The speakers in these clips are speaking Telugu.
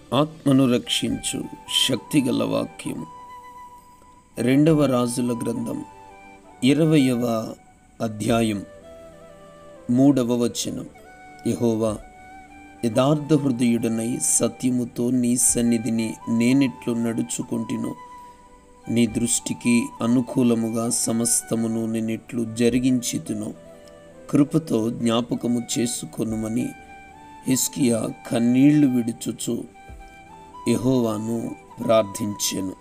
ఆత్మను రక్షించు శక్తిగల వాక్యం. 2వ రాజుల గ్రంథం 20వ అధ్యాయం 3వ వచనం. యెహోవా, యథార్థ హృదయుడనై సత్యముతో నీ సన్నిధిని నేనెట్లు నడుచుకుంటినో, నీ దృష్టికి అనుకూలముగా సమస్తమును నేనెట్లు జరిగించితునో కృపతో జ్ఞాపకము చేసుకొనుమని హిజ్కియా కన్నీళ్లు విడుచుచు యెహోవాను ప్రార్థించెను.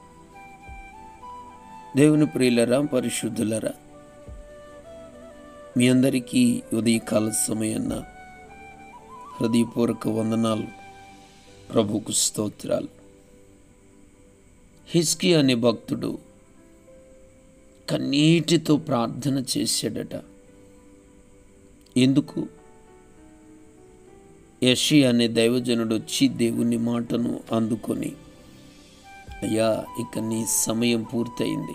దేవుని ప్రియులరా, పరిశుద్ధులరా, మీ అందరికీ ఉదయకాల సమయాన్న హృదయపూర్వక వందనాలు, ప్రభువుకు స్తోత్రాలు. హిజ్కియా అనే భక్తుడు కన్నీటితో ప్రార్థన చేశాడట. ఎందుకు? యెషయా అనే దైవజనుడు వచ్చి దేవుని మాటను అందుకొని, అయ్యా, ఇక నీ సమయం పూర్తయింది,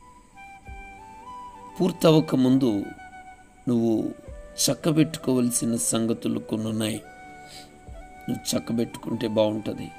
పూర్తవక ముందు నువ్వు చక్కబెట్టుకోవలసిన సంగతులు కొన్ని ఉన్నాయి, నువ్వు చక్కబెట్టుకుంటే బాగుంటుంది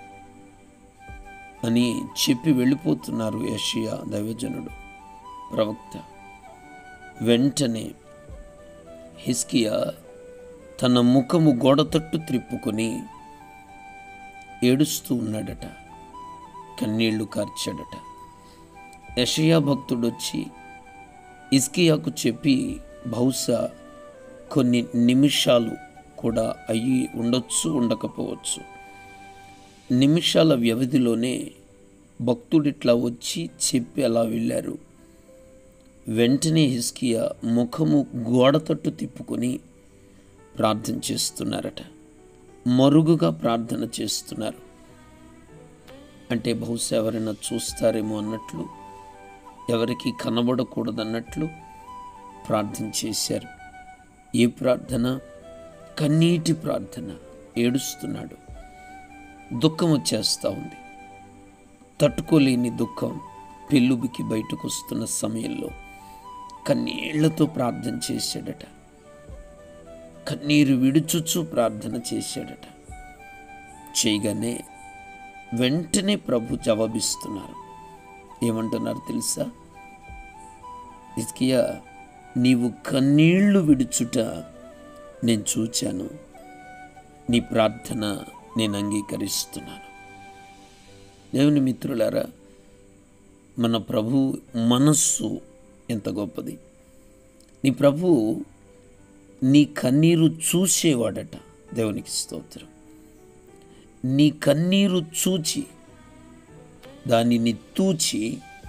అని చెప్పి వెళ్ళిపోతున్నారు యెషయా దైవజనుడు, ప్రవక్త. వెంటనే హిజ్కియా తన ముఖము గోడ తట్టు త్రిప్పుకొని ఏడుస్తూ ఉన్నాడట, కన్నీళ్లు కార్చాడట. యెషయా భక్తుడు వచ్చి హిజ్కియాకు చెప్పి బహుశా కొన్ని నిమిషాలు కూడా అయ్యి ఉండొచ్చు, ఉండకపోవచ్చు. నిమిషాల వ్యవధిలోనే భక్తుడిట్లా వచ్చి చెప్పి అలా వెళ్ళారు. వెంటనే హిజ్కియా ముఖము గోడ తట్టు తిప్పుకొని ప్రార్థన చేస్తున్నారట, మరుగుగా ప్రార్థన చేస్తున్నారు. అంటే బహుశా ఎవరైనా చూస్తారేమో అన్నట్లు, ఎవరికి కనబడకూడదన్నట్లు ప్రార్థన చేశారు. ఏ ప్రార్థన? కన్నీటి ప్రార్థన. ఏడుస్తున్నాడు, దుఃఖం వచ్చేస్తూ ఉంది, తట్టుకోలేని దుఃఖం పెళ్ళుబికి బయటకు వస్తున్న సమయంలో కన్నీళ్లతో ప్రార్థన చేశాడట, కన్నీరు విడుచుచు ప్రార్థన చేశాడట. చేయగానే వెంటనే ప్రభు జవాబిస్తున్నారు. ఏమంటున్నారు తెలుసా? హిజ్కియా, నీవు కన్నీళ్లు విడుచుట నేను చూచాను, నీ ప్రార్థన నేను అంగీకరిస్తున్నాను. దేవుని మిత్రులారా, మన ప్రభు మనస్సు ఎంత గొప్పది. నీ ప్రభు నీ కన్నీరు చూసేవాడట. దేవునికి స్తోత్రం. నీ కన్నీరు చూచి దానిని తూచి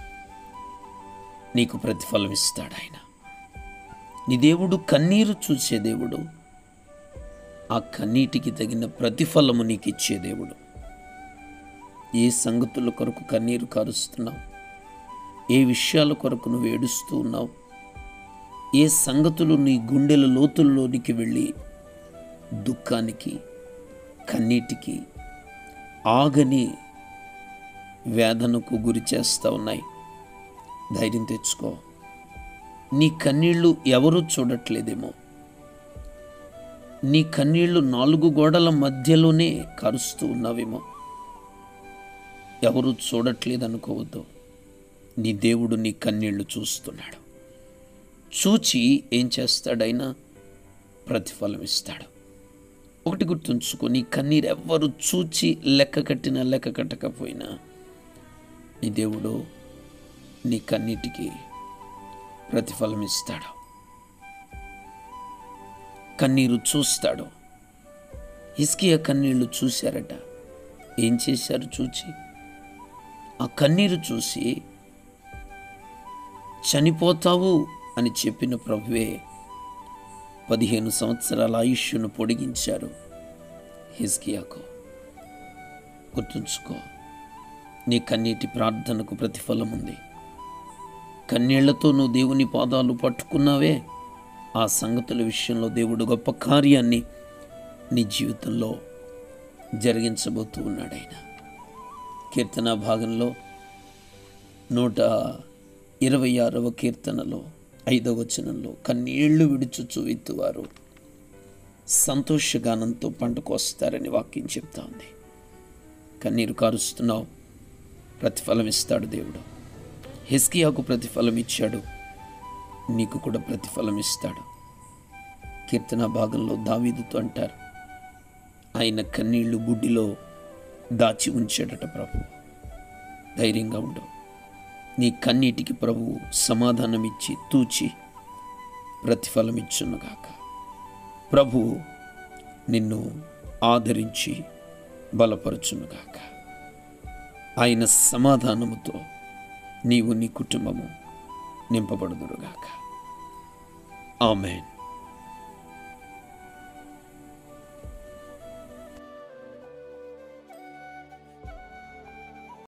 నీకు ప్రతిఫలం ఇస్తాడు ఆయన. నీ దేవుడు కన్నీరు చూసే దేవుడు, ఆ కన్నీటికి తగిన ప్రతిఫలము నీకు ఇచ్చే దేవుడు. ఏ సంగతుల కొరకు కన్నీరు కారుస్తున్నావు? ఏ విషయాల కొరకు నువ్వు ఏడుస్తూ ఉన్నావు? ఏ సంగతులు నీ గుండెల లోతుల్లోనికి వెళ్ళి దుఃఖానికి, కన్నీటికి, ఆగని వేదనకు గురి చేస్తూ ఉన్నాయి? ధైర్యం తెచ్చుకో. నీ కన్నీళ్లు ఎవరూ చూడట్లేదేమో, నీ కన్నీళ్లు 4 గోడల మధ్యలోనే కరుస్తూ ఉన్నావేమో. ఎవరు చూడట్లేదనుకోవద్దు. నీ దేవుడు నీ కన్నీళ్లు చూస్తున్నాడు. చూచి ఏం చేస్తాడైనా? ప్రతిఫలం ఇస్తాడు. ఒకటి గుర్తుంచుకో, నీ కన్నీరు ఎవ్వరు చూచి లెక్క కట్టినా లెక్క కట్టకపోయినా నీ దేవుడు నీ కన్నీటికి ప్రతిఫలం ఇస్తాడు. కన్నీరు చూస్తాడు. హిజ్కియా కన్నీళ్లు చూశారట. ఏం చేశారు చూచి? ఆ కన్నీరు చూసి చనిపోతావు అని చెప్పిన ప్రభువే 15 సంవత్సరాల ఆయుష్ను పొడిగించారు హిజ్కియాకు. గుర్తుంచుకో, నీ కన్నీటి ప్రార్థనకు ప్రతిఫలం ఉంది. కన్నీళ్లతో నువ్వు దేవుని పాదాలు పట్టుకున్నావే, ఆ సంగతుల విషయంలో దేవుడు గొప్ప కార్యాన్ని నీ జీవితంలో జరిగించబోతూ ఉన్నాడు ఆయన. కీర్తన భాగంలో 126వ కీర్తనలో 5వ వచనంలో, కన్నీళ్లు విడుచుచు విత్తువారు సంతోషగానంతో పంట కోస్తారని వాక్యం చెప్తా ఉంది. కన్నీరు కారుస్తున్నావు, ప్రతిఫలం ఇస్తాడు దేవుడు. హిజ్కియాకు ప్రతిఫలం ఇచ్చాడు, నీకు కూడా ప్రతిఫలం ఇస్తాడు. కీర్తన భాగంలో దావీదుతో అంటారు, ఆయన కన్నీళ్లు బుడ్డిలో దాచి ఉంచాడట ప్రభు. ధైర్యంగా ఉండు. నీ కన్నీటికి ప్రభువు సమాధానం ఇచ్చి తూచి ప్రతిఫలం ఇచ్చునుగాక. ప్రభువు నిన్ను ఆదరించి బలపరచునుగాక. ఆయన సమాధానముతో నీవు నీ కుటుంబము నింపబడుదురుగాక. ఆమేన్.